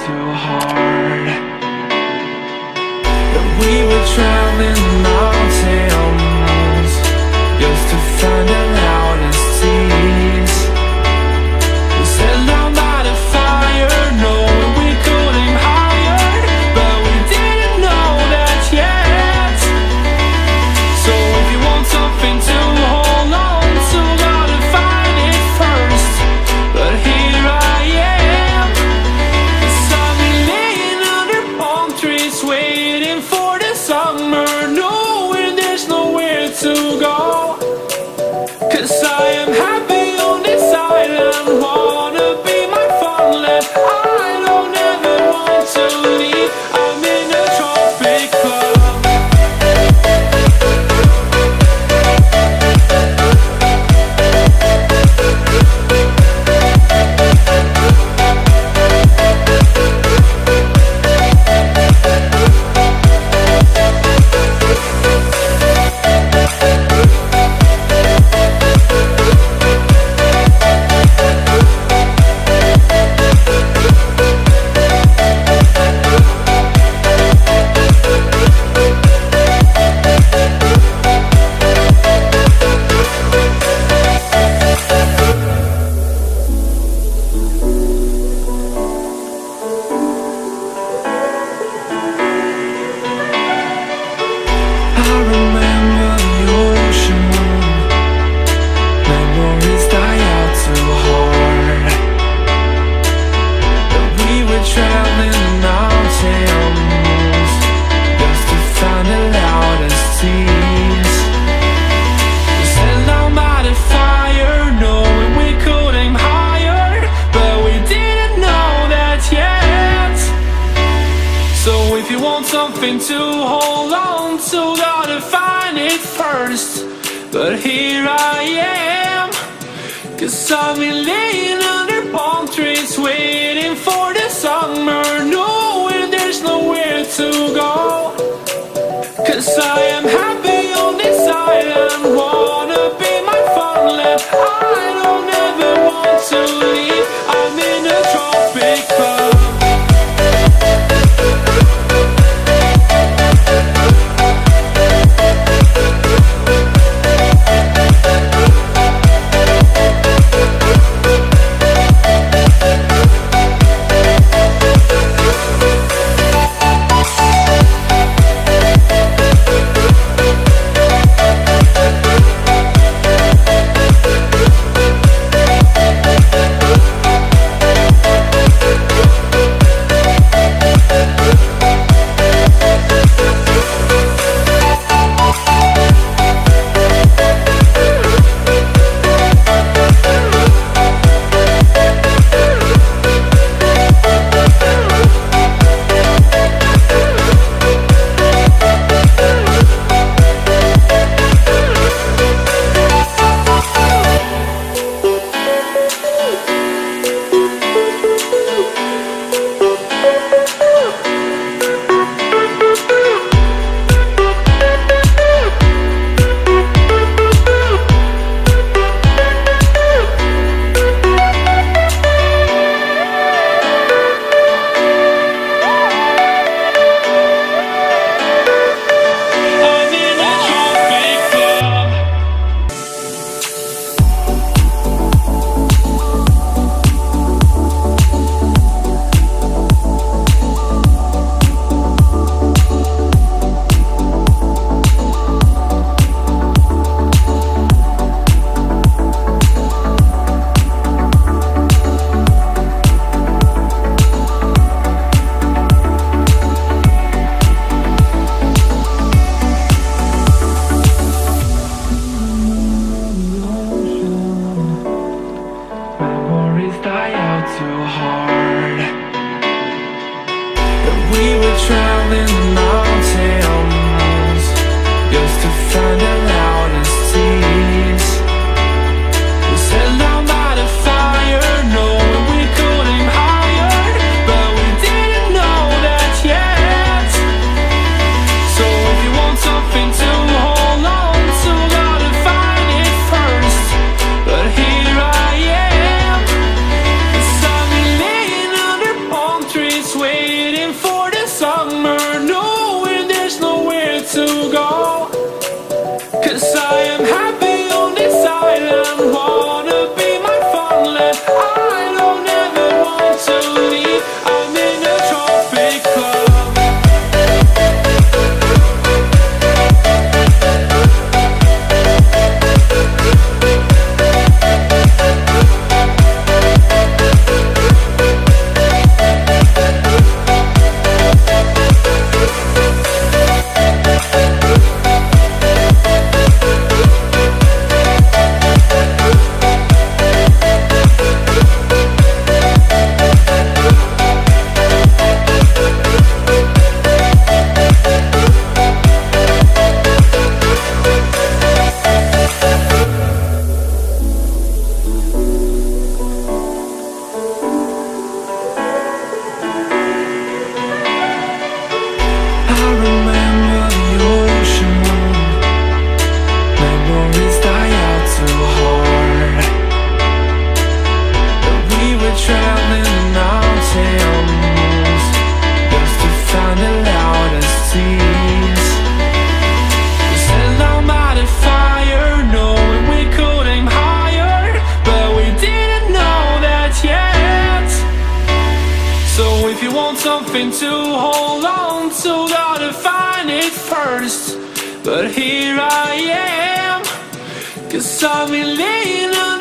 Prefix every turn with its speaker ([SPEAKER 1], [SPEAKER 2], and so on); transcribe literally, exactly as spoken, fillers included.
[SPEAKER 1] too hard. And we were traveling mountains just to find the loudest tears. We set down by the fire, knowing we could aim higher, but we didn't know that yet. So if you want something to hold on to, gotta find it first. But here I am, 'cause I've been laying under palm trees, waiting for the summer, knowing there's nowhere to go. 'Cause I am happy on this island, wanna be my farmland. I don't ever want to leave, I'm in a tropic club. I remember the ocean, memories die out too hard. But we were traveling the mountains just to find the loudest tears. We sat down by the fire, knowing we could aim higher, but we didn't know that yet. So if you want something to hold on to, gotta find it first. But here I am, 'cause I've been laying under palm trees, waiting for the summer, knowing there's nowhere to go. 'Cause I am happy on this island, wanna be my farmland. I don't ever want to leave, I'm in a tropic club. Die out too hard. And we were traveling the mountains just to find the loudest tears. We sat down by the fire, knowing we could aim higher, but we didn't know that yet. So if you want something to hold on to, gotta find it first. But here I am, 'cause I've been laying under palm trees, something to hold on to, gotta find it first. But here I am, 'cause I've been laying on